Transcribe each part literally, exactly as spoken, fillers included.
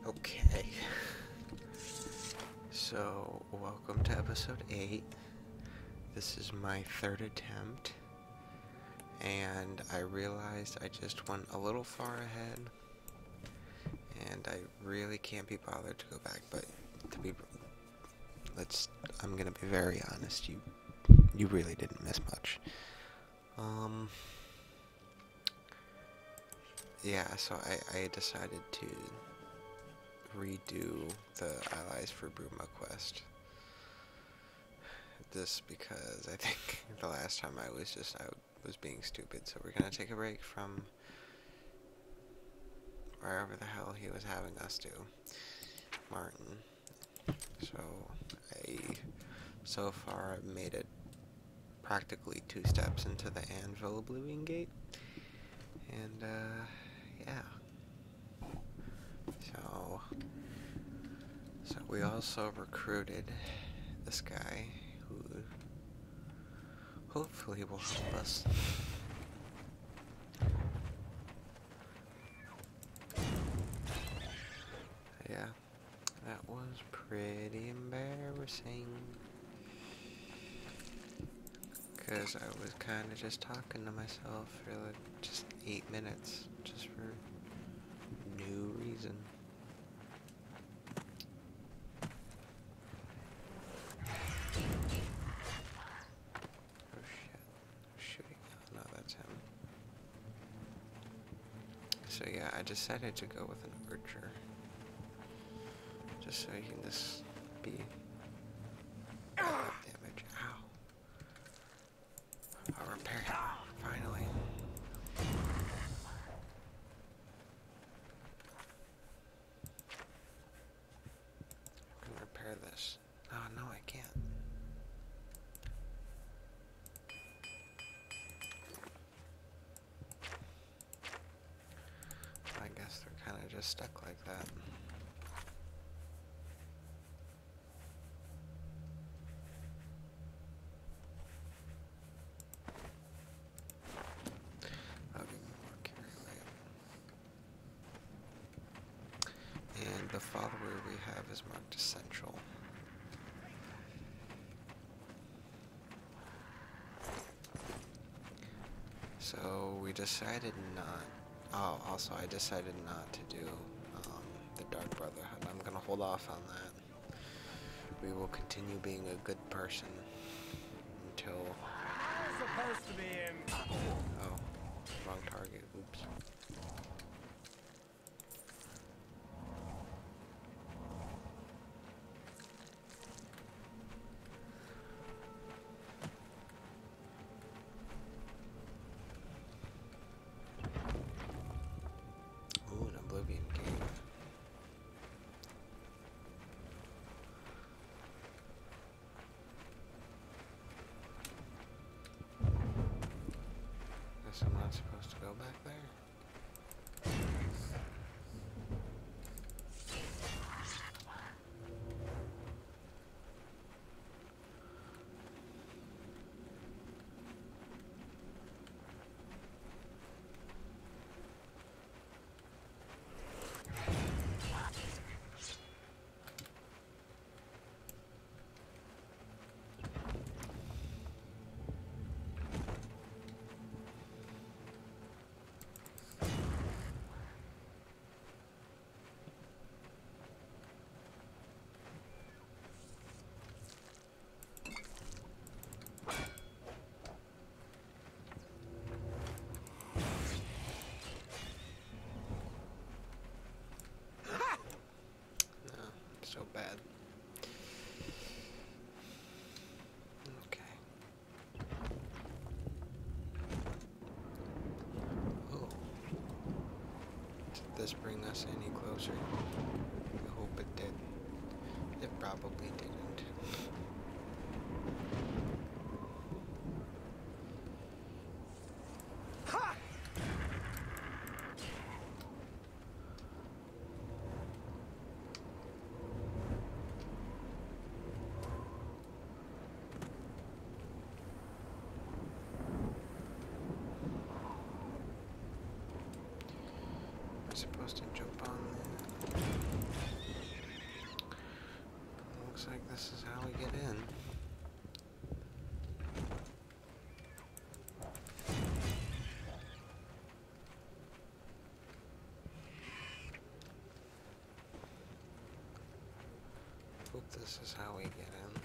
Okay. So, welcome to episode eight. This is my third attempt. And I realized I just went a little far ahead. And I really can't be bothered to go back, but to be let's I'm gonna be very honest, you you really didn't miss much. Um Yeah, so I, I decided to redo the Allies for Bruma quest. This because I think the last time I was just I was being stupid, so we're gonna take a break from wherever the hell he was having us do. Martin. So I so far I've made it practically two steps into the Anvil Oblivion gate. And uh yeah. So so we also recruited this guy who hopefully will help us. Yeah, that was pretty embarrassing. Because I was kind of just talking to myself for like just eight minutes, just for no reason. Oh shit, shooting, oh, no, that's him. So yeah, I decided to go with an archer. Just so he can just be damage. Ow. I'll repair him, finally. I can repair this. Oh no, I can't. I guess they're kind of just stuck like that. And the follower we have is marked essential. So we decided not. Oh, also I decided not to do um, the Dark Brotherhood. I'm gonna hold off on that. We will continue being a good person until. Supposed to be him. Oh, wrong target. Oops. Ooh, an Oblivion cave. Guess I'm not supposed to go back there. So bad. Okay. Oh. Did this bring us any closer? I hope it did. It probably didn't. Supposed to jump on there. Looks like this is how we get in. Hope this is how we get in.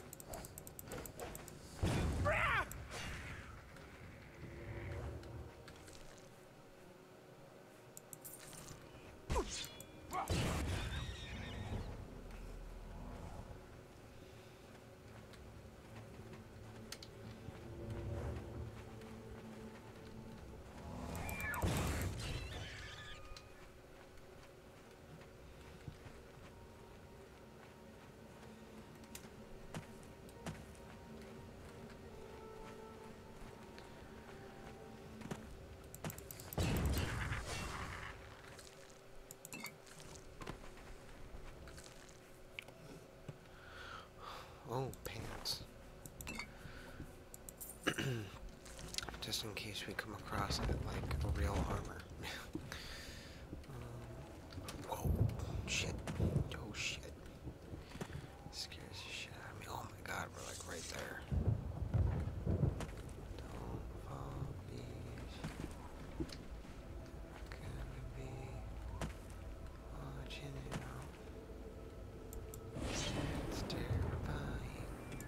Oh, pants. Just in case we come across it like real armor. um, whoa, shit. Oh shit. Scares the shit out of me. Oh my god, we're like right there. Don't fall, please. Gonna be watching it out. It's terrifying.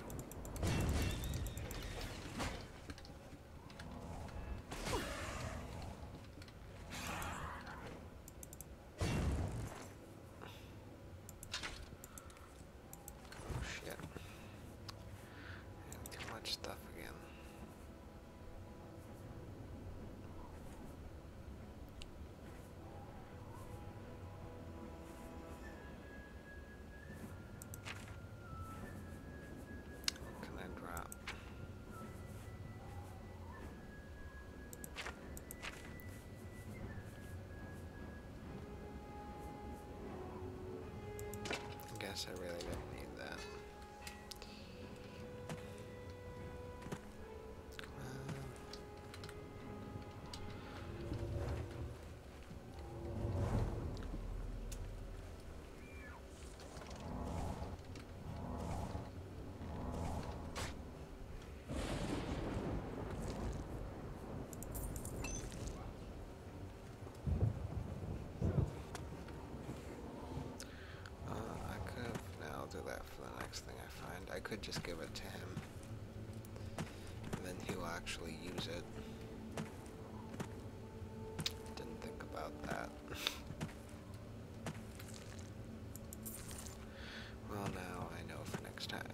Oh shit. I have too much stuff again. What can I drop? I guess I really didn't need that. Come on. Uh, I could have, no, I'll do that for the next thing I find. I could just give it to him, and then he'll actually use it. Didn't think about that. Well, now I know for next time.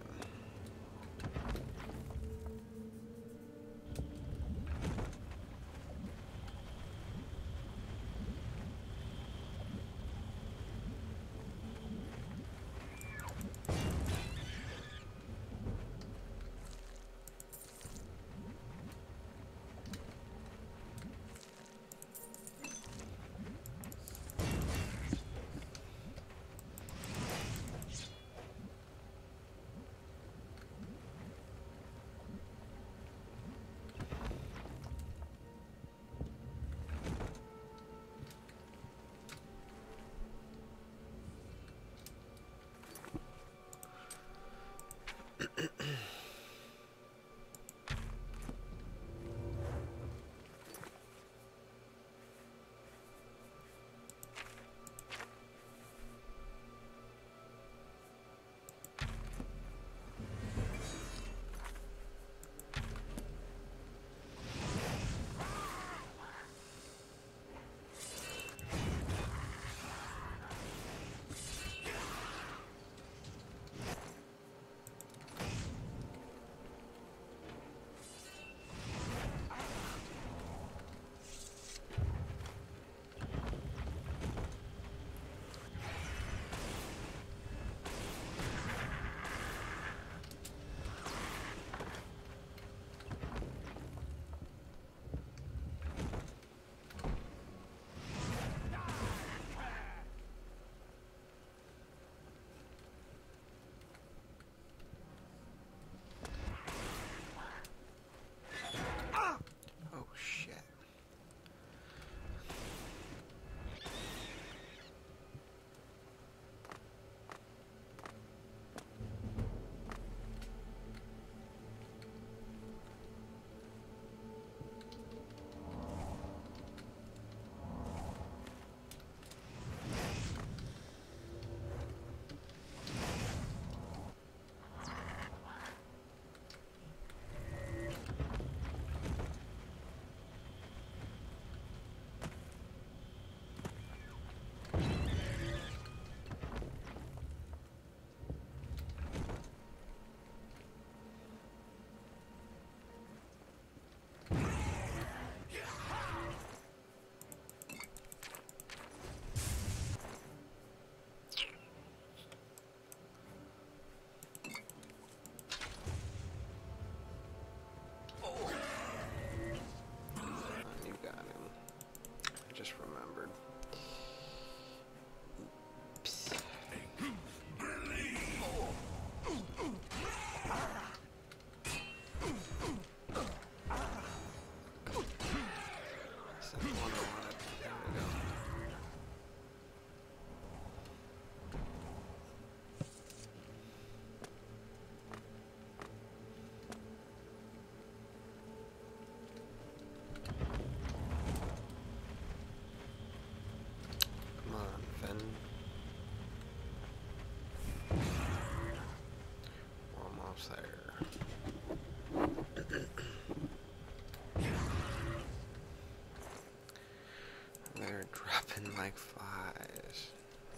like flies.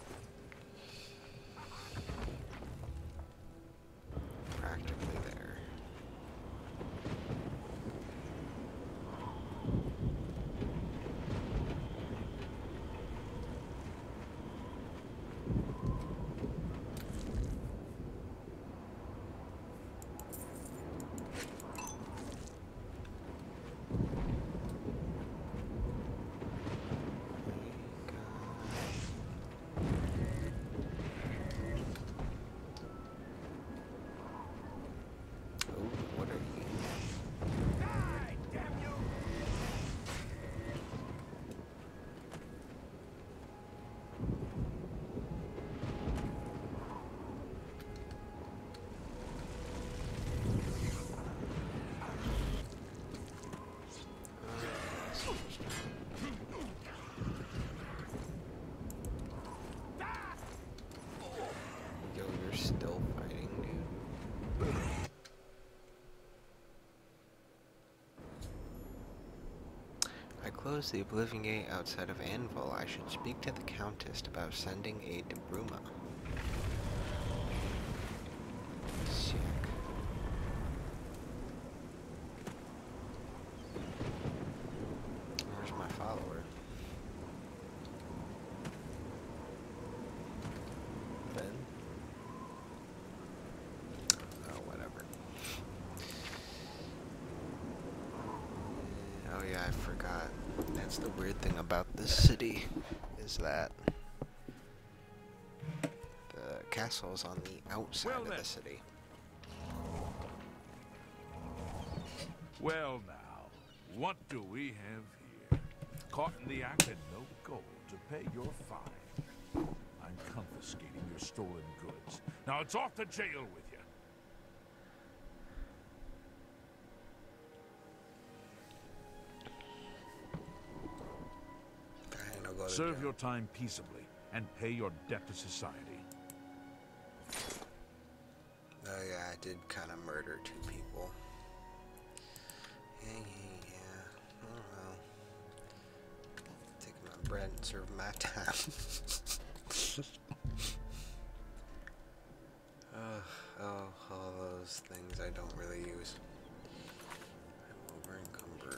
Practically there. Yo, you're still fighting, dude. I closed the Oblivion Gate outside of Anvil. I should speak to the Countess about sending aid to Bruma. Sick. Where's my follower? Ben? Oh, whatever. Oh yeah, I forgot. That's the weird thing about this city, is that the castle is on the outside Well, of then. the city. Well now, what do we have here? Caught in the act and no gold to pay your fine. I'm confiscating your stolen goods. Now it's off to jail with you. I know, go to Serve jail. your time peaceably and pay your debt to society. Oh yeah, I did kind of murder two people. Yeah, yeah, yeah. Oh well. Take my bread and serve my time. oh, oh, all those things I don't really use. I'm over encumbered.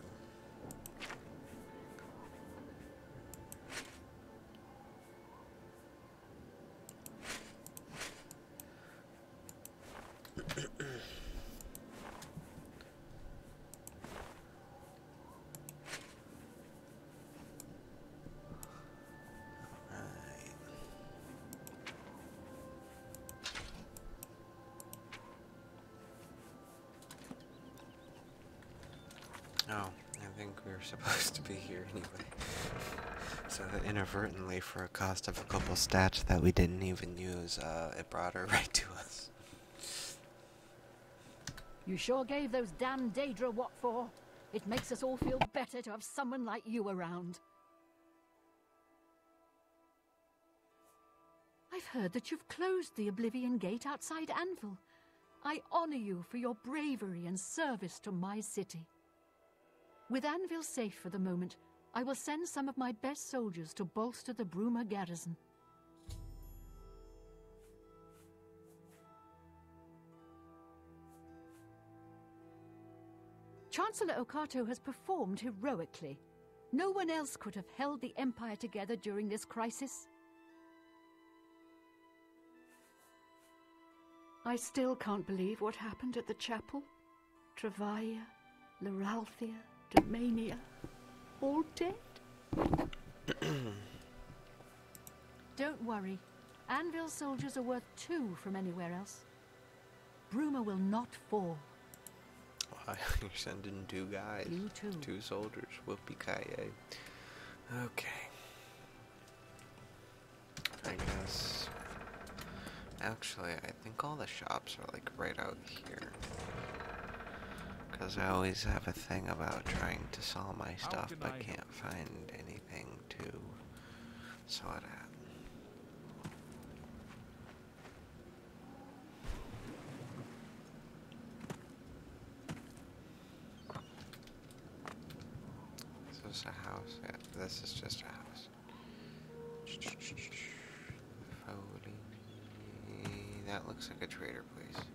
Oh, I think we were supposed to be here anyway. So inadvertently, for a cost of a couple stats that we didn't even use, uh, it brought her right to us. You sure gave those damn Daedra what for. It makes us all feel better to have someone like you around. I've heard that you've closed the Oblivion Gate outside Anvil. I honor you for your bravery and service to my city. With Anvil safe for the moment, I will send some of my best soldiers to bolster the Bruma garrison. Chancellor Okato has performed heroically. No one else could have held the Empire together during this crisis. I still can't believe what happened at the chapel. Travaia, Leralthia, Domania, all dead. Don't worry. Anvil's soldiers are worth two from anywhere else. Bruma will not fall. Why? You're sending two guys. You too. Two soldiers. Whoopee-ki-yay. Okay. I guess... Actually, I think all the shops are like right out here. Because I always have a thing about trying to sell my stuff, can but I can't find anything to sell it at. Is this a house? Yeah, this is just a house. Yeah, it looks like a trader place.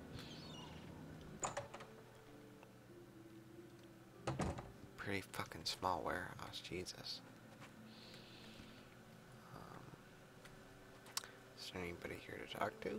Pretty fucking small warehouse, Jesus. Um, is there anybody here to talk to?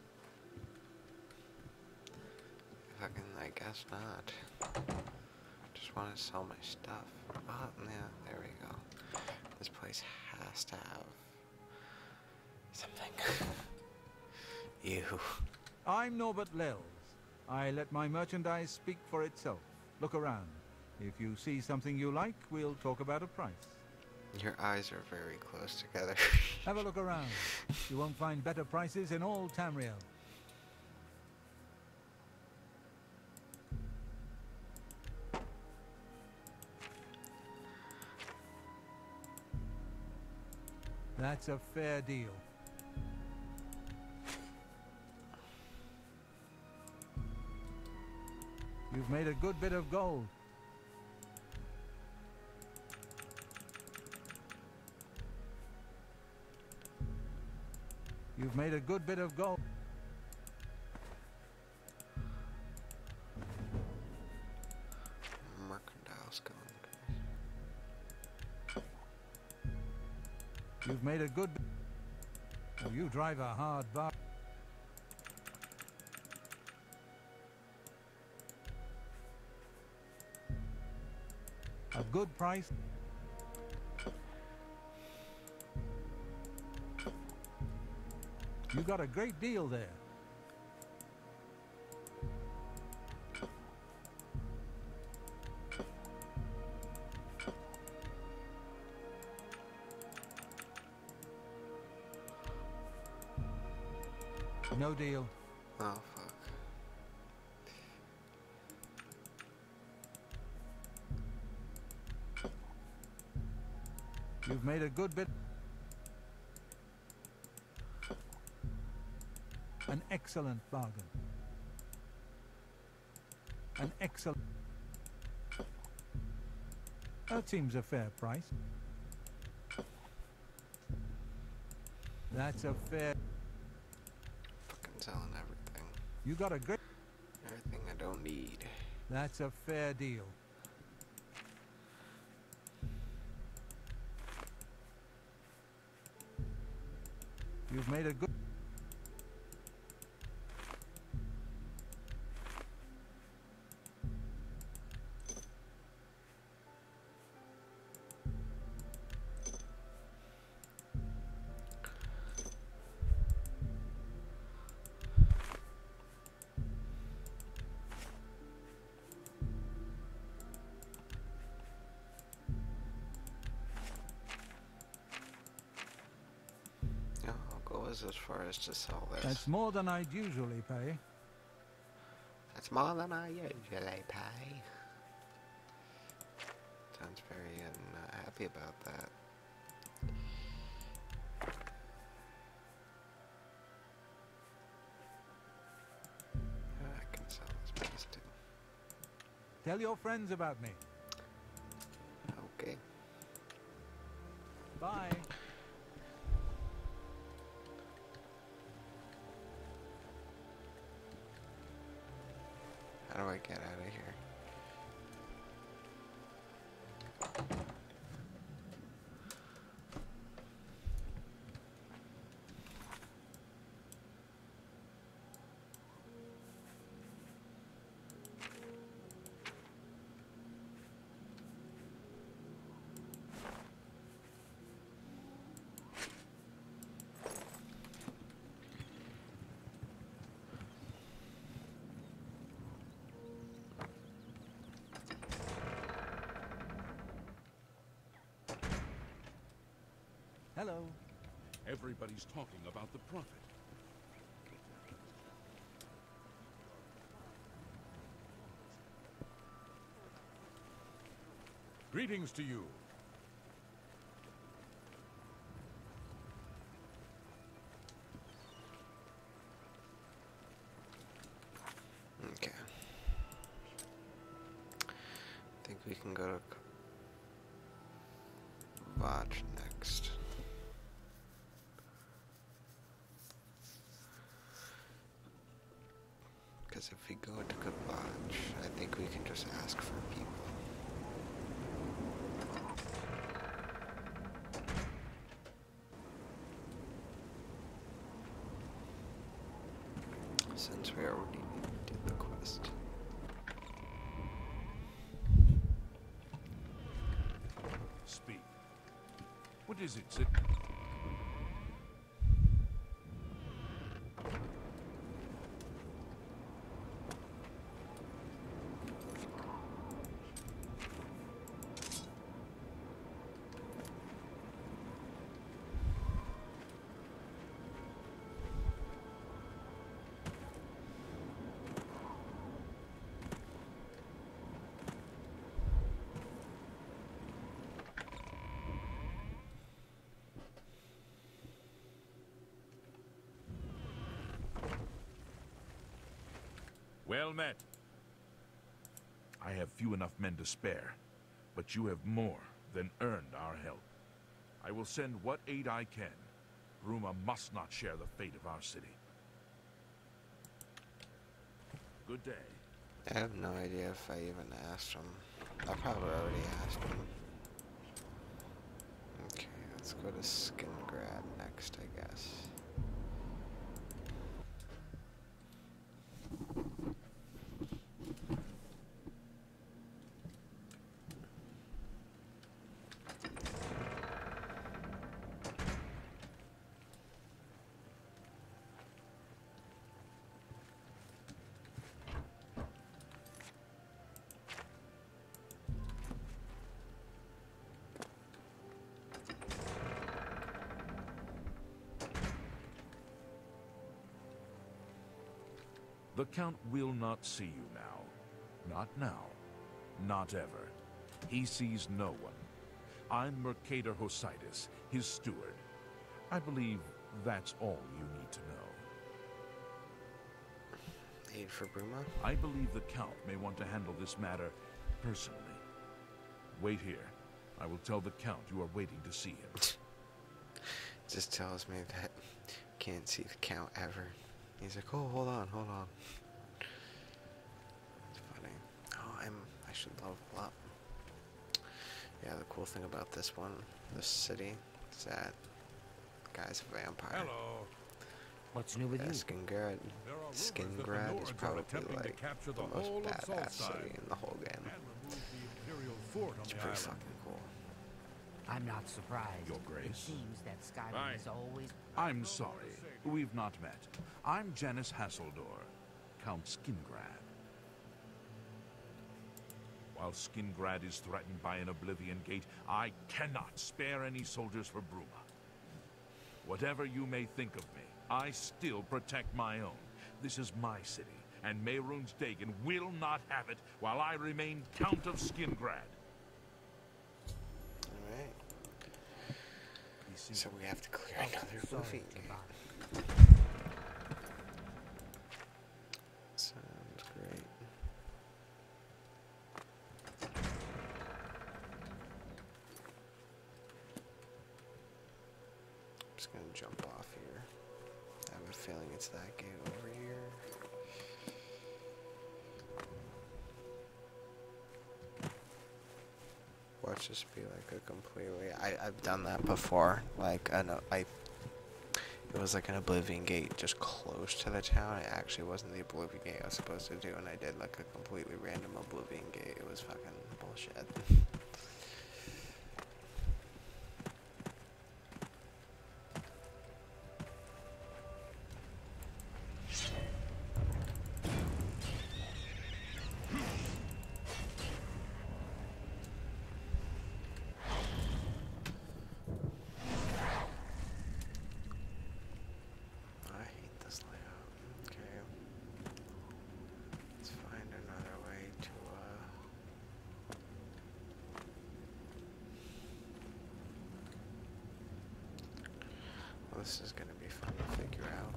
Fucking, I guess not. Just want to sell my stuff. Oh, yeah, there we go. This place has to have something. You. I'm Norbert Lells. I let my merchandise speak for itself. Look around. If you see something you like, we'll talk about a price. Your eyes are very close together. Have a look around. You won't find better prices in all Tamriel. That's a fair deal. You've made a good bit of gold. You've made a good bit of gold. Mercantile going. You've made a good... Oh, you drive a hard bar. A good price. You got a great deal there. No deal. Oh, fuck. You've made a good bit. An excellent bargain. An excellent... That seems a fair price. That's a fair... Fucking selling everything. You got a great... Everything I don't need. That's a fair deal. You've made a good... As far as to sell this. That's more than I'd usually pay. That's more than I usually pay. Sounds very unhappy about that. I can sell this place too. Tell your friends about me. Okay. Bye. How do I get out of here? Hello. Everybody's talking about the Prophet. Greetings to you. Okay. I think we can go to Vaj next. Because if we go to Kablaj, I think we can just ask for people. Since we already did the quest. Speak. What is it, Sid? Well met. I have few enough men to spare, but you have more than earned our help. I will send what aid I can. Bruma must not share the fate of our city. Good day. I have no idea if I even asked him. I probably already asked him. Okay, let's go to Skingrad next, I guess. The Count will not see you now. Not now. Not ever. He sees no one. I'm Mercator Hositis, his steward. I believe that's all you need to know. Aid for Bruma? I believe the Count may want to handle this matter personally. Wait here. I will tell the Count you are waiting to see him. Just tells me that can't see the Count ever. He's like, oh, hold on, hold on. It's funny. Oh, I'm, I should level up. Yeah, the cool thing about this one, this city, is that the guy's a vampire. Hello. What's new with Yeah, you? Skingrad, Skingrad is probably like the, the most badass city in the whole game. It's pretty fucking cool. I'm not surprised. Your It Grace. seems that Skyrim Aye. is always... I'm sorry. We've not met. I'm Janice Hasseldor, Count Skingrad. While Skingrad is threatened by an Oblivion gate, I cannot spare any soldiers for Bruma. Whatever you may think of me, I still protect my own. This is my city, and Mehrunes Dagon will not have it while I remain Count of Skingrad. Alright. So we have to clear another Sorry movie. about it. Sounds great. I'm just gonna jump off here. I have a feeling it's that gate over here. Watch this be like a completely. I I've done that before. Like I know I. It was like an Oblivion gate just close to the town. It actually wasn't the Oblivion gate I was supposed to do, and I did like a completely random Oblivion gate. It was fucking bullshit. This is gonna be fun to figure out.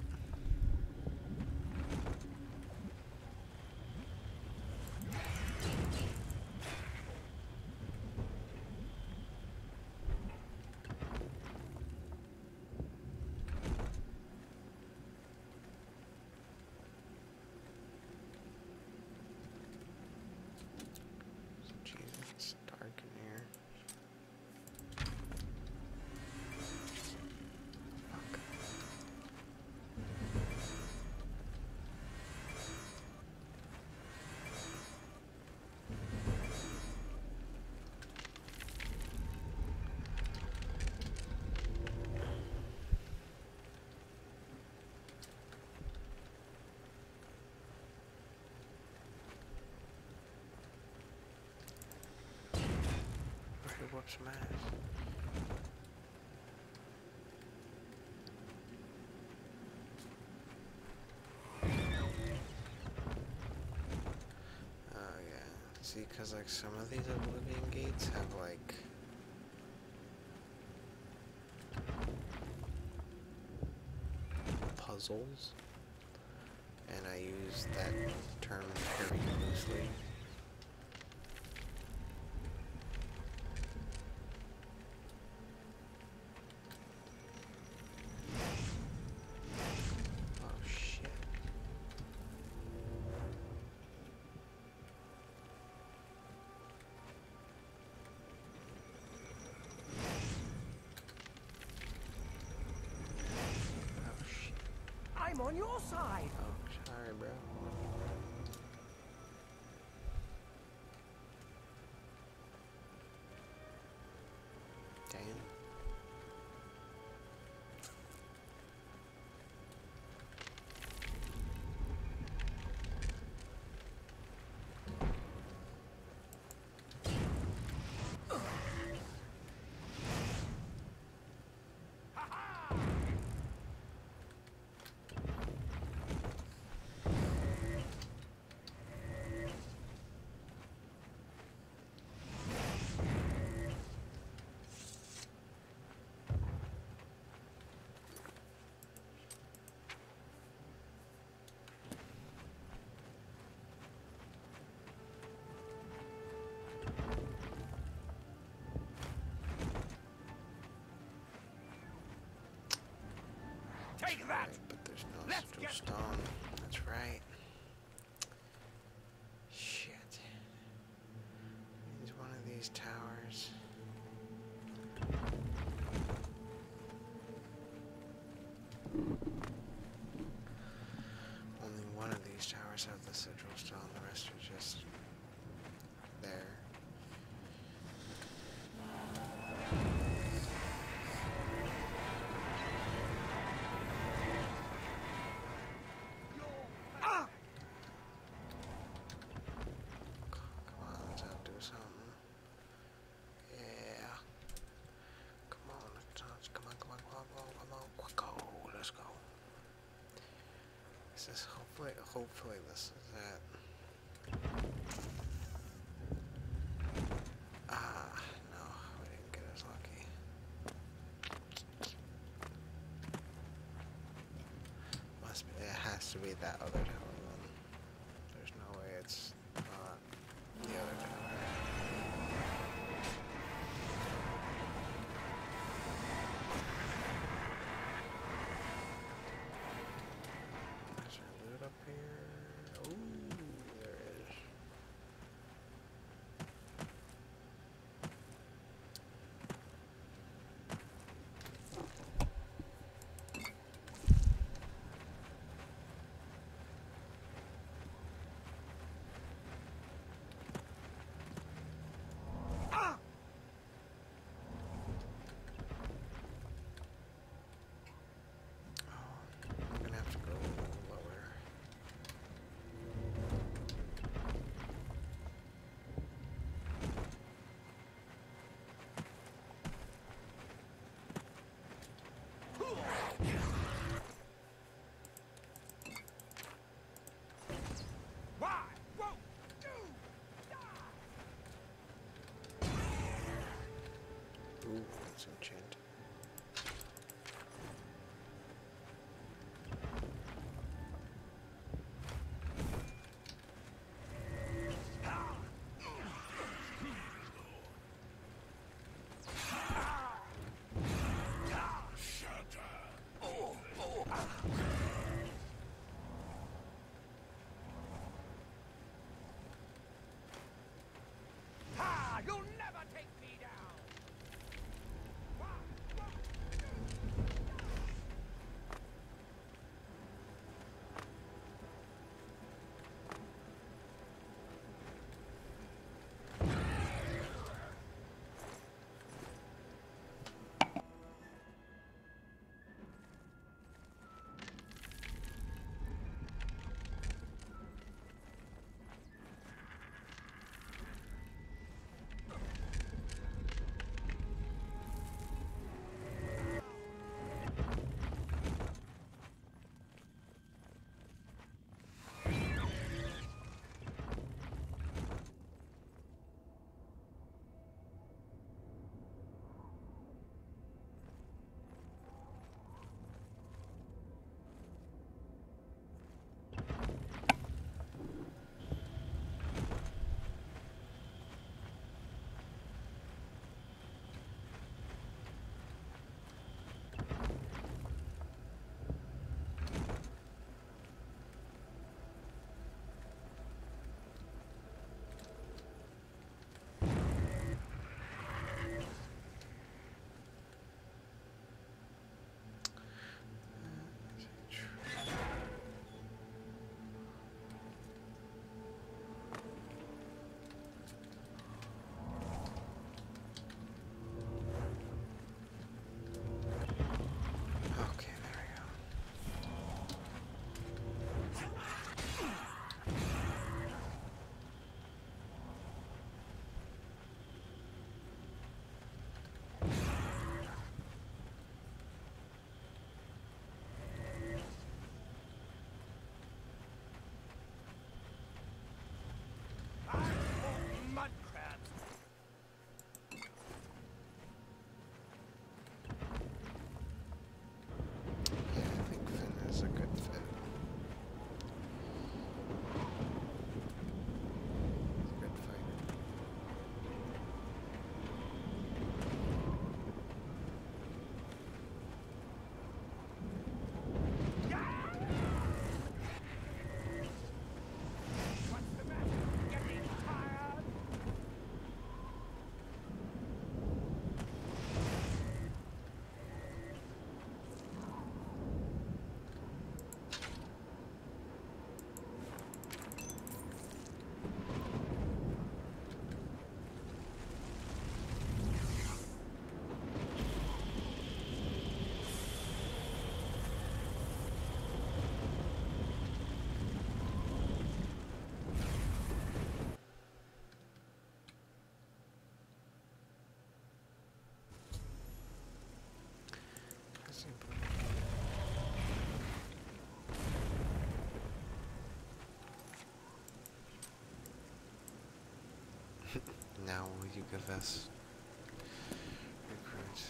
whoop some ass. Oh yeah, see, cause like some of these Oblivion gates have like puzzles, and I use that term very loosely. Oh shit. Oh shit. I'm on your side. Oh, sorry, bro. Damn. Take that. Right, but there's no Let's sigil get- stone. That's right. Shit. Needs one of these towers. Only one of these towers have the sigil stone. The rest are just there. Ah! Come on, let's outdo something. Yeah. Come on, let's, let's- come on, come on, come on, come on, come on, quick, go, let's go. This is hopefully, hopefully this is it. Ah, no, we didn't get as lucky. Must be, it has to be that other tower then. There's no way it's not the other tower. Is there loot up here? Ooh, there is. Now will you give us recruits?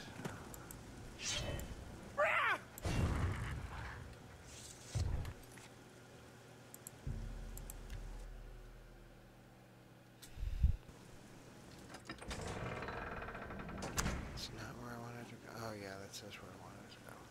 It's not where I wanted to go. Oh yeah, that says where I wanted to go.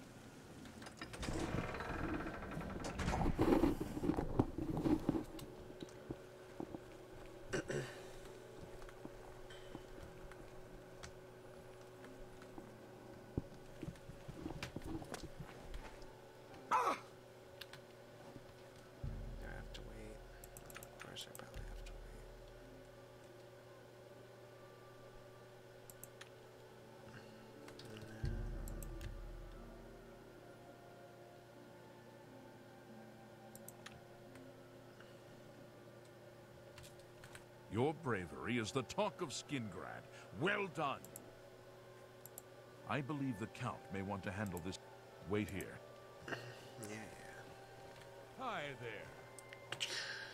Do I have to wait? Of course I probably have to wait. And then Your bravery is the talk of Skingrad. Well done. I believe the Count may want to handle this. Wait here. yeah, yeah. Hi there.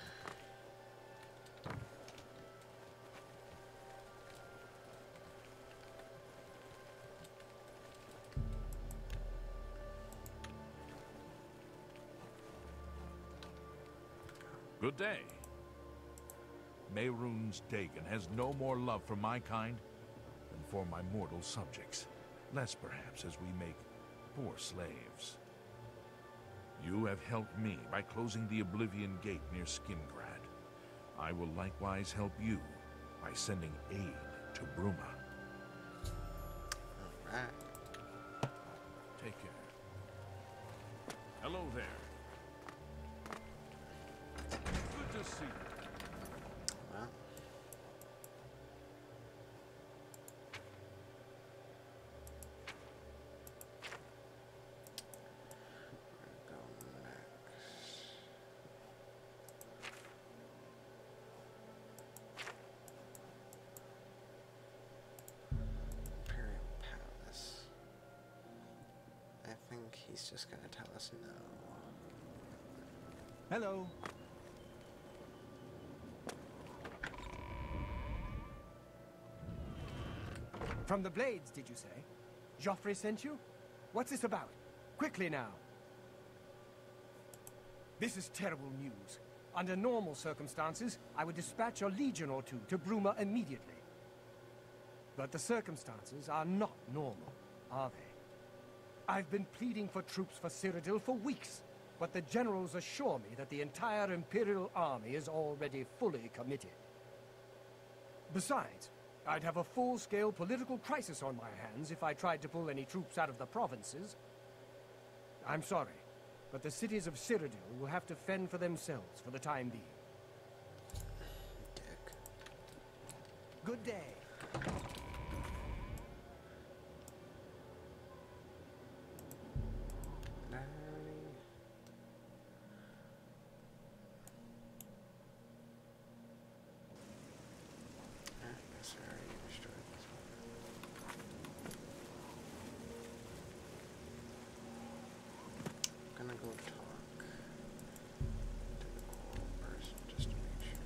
Good day. Mehrunes Dagon has no more love for my kind than for my mortal subjects. Less, perhaps, as we make poor slaves. You have helped me by closing the Oblivion Gate near Skingrad. I will likewise help you by sending aid to Bruma. Alright. Take care. Hello there. Good to see you. Well. Where to go next? Imperial Palace. I think he's just gonna tell us no. Hello. From the Blades, did you say? Joffrey sent you? What's this about? Quickly now. This is terrible news. Under normal circumstances, I would dispatch a legion or two to Bruma immediately. But the circumstances are not normal, are they? I've been pleading for troops for Cyrodiil for weeks, but the generals assure me that the entire Imperial army is already fully committed. Besides, I'd have a full-scale political crisis on my hands if I tried to pull any troops out of the provinces. I'm sorry, but the cities of Cyrodiil will have to fend for themselves for the time being. Dick. Good day. Did I have any? I guess I already destroyed this one. I'm gonna go talk to the cool person just to make sure.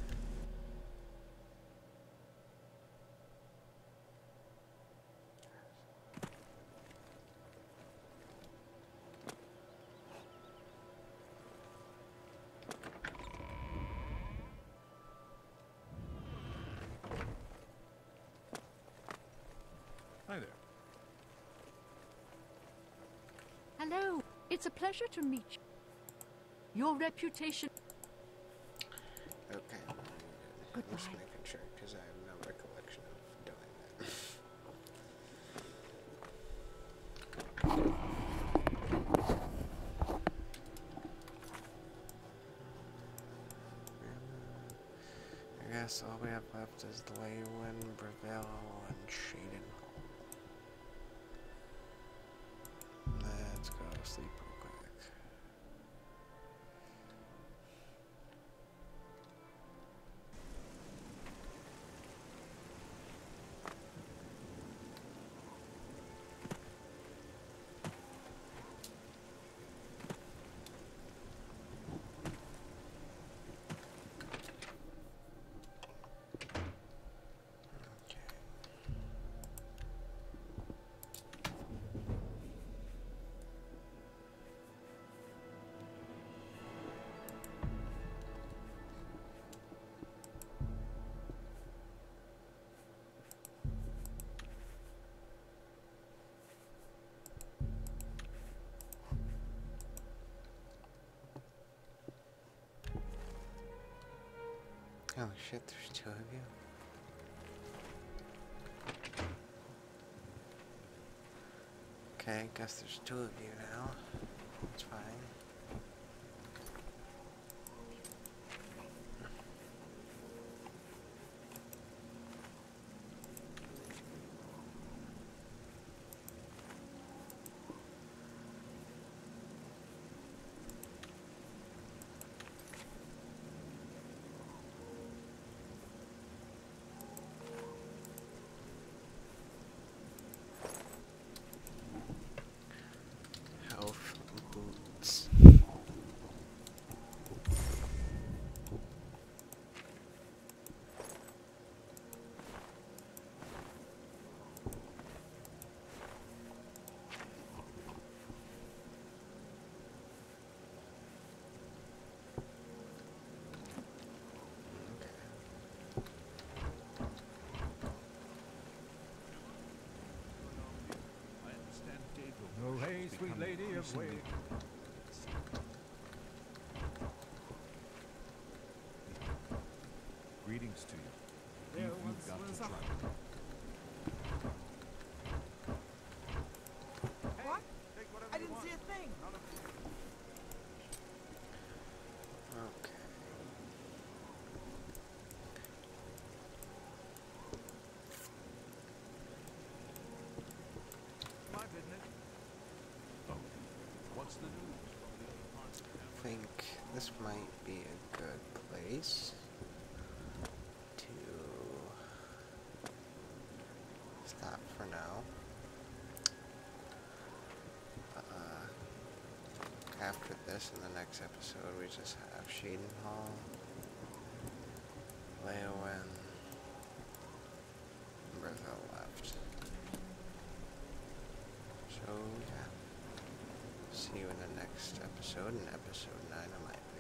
Hi there. Hello. It's a pleasure to meet you. Your reputation... Okay. I'm just Goodbye. making sure because I have no recollection of doing that. I guess all we have left is Leywin, Breville, and Shaden. Let's go sleep real quick. Oh shit, there's two of you. Okay, guess there's two of you now. That's fine. Health boots. I understand Dago. Oh, hey, sweet lady of Wales. Greetings to you. There You've, once you've got was to a- try. What? I didn't see a thing. Okay. My business. Oh, what's the news? I think this might be a good place to stop for now. Uh, after this, in the next episode, we just have Shaden Hall, Leowen, and Bertha left. So, yeah. See you in the next episode, in episode nine of my